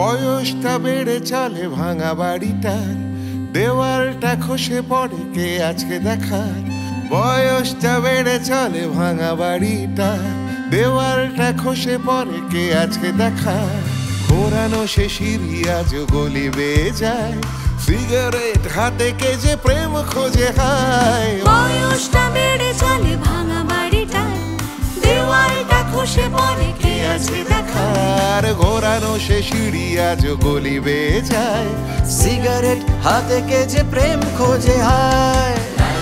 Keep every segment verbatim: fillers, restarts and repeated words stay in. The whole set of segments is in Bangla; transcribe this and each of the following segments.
বয়সটা বেড়ে চলে ভাঙা বাড়িটার, দেওয়ালটা খসে পড়ে কে আজকে দেখার। বয়সটা বেড়ে চলে ভাঙা বাড়িটার, দেওয়ালটা খসে পড়ে কে আজকে দেখার। ঘোরানো সে সিঁড়ি আজ গলি বেয়ে যায়, সিগারেট হাতে কে যে প্রেম খোঁজে হায়। বয়সটা বেড়ে চলে ভাঙা বাড়িটার, দেওয়ালটা খসে পড়ে কে আজকে দেখার। ঘোরানো সে সিঁড়ি আজ গলি বেয়ে যায়, সিগারেট হাতে কে যে প্রেম খোঁজে হায়।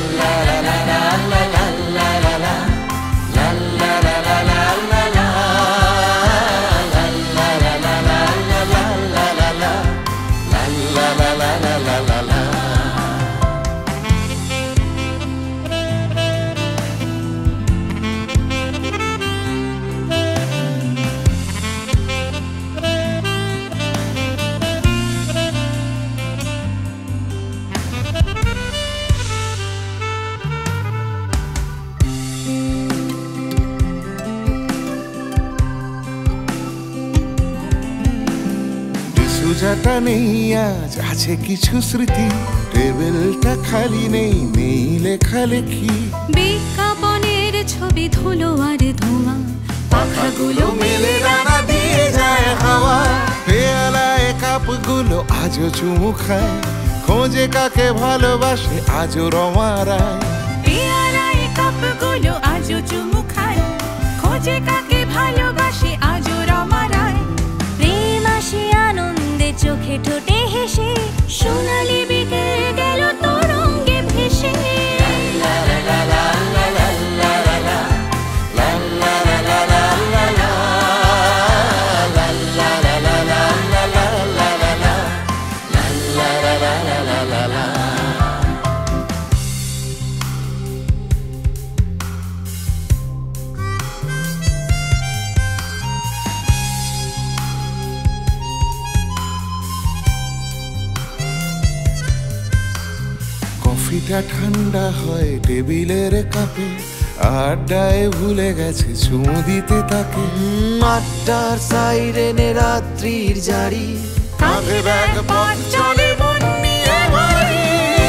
সুজাটা নেই আজ, আছে কিছু স্মৃতি, টেবিলটা খালি নেই, নেই লেখালেখি। বিজ্ঞাপনের ছবি ধুলো আর ধোঁয়া, পাখাগুলো মেলে ডানা দিয়ে যায় হাওয়া। পেয়ালায় কাপগুলো আজও চুমু খায়, খোঁজে কাকে ভালোবাসে আজও রমারায়। পেয়ালায় কাপগুলো আজও চুমু খায়, খোঁজে কাকে ভালোবাসে আজও রমারায়। প্রেম আসে আনন্দে চোখে ঠোঁটে হেসে, সোনালি বিকেল গেল তরঙ্গে ভেসে। কফিটা ঠান্ডা হয় টেবিলের কাপে, আড্ডায় ভুলে গেছে চুমু দিতে তাকে। আটটার সাইরেনে রাত্রির জারি, কাঁধে ব্যাগ পথ চলে মন নিয়ে বাড়ি।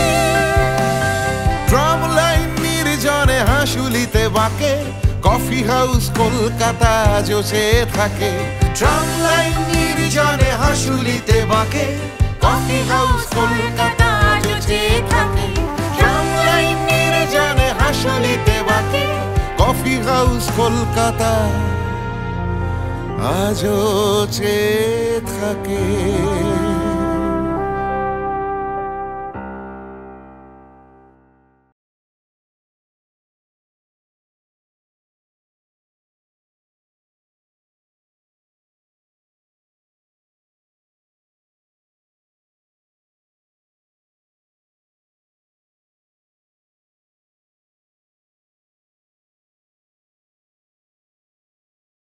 ট্রাম লাইন নির্জনে হাসুলিতে বাঁকে, কফি হাউস কলকাতা আজও চেয়ে থাকে। ট্রাম লাইন নির্জনে হাসুলিতে বাঁকে, কফি হাউস কলকাতা আজও চেয়ে থাকে। ট্রাম লাইন নির্জনে হাসুলিতে বাঁকে, কফি হাউস কলকাতা আজও চেয়ে থাকে।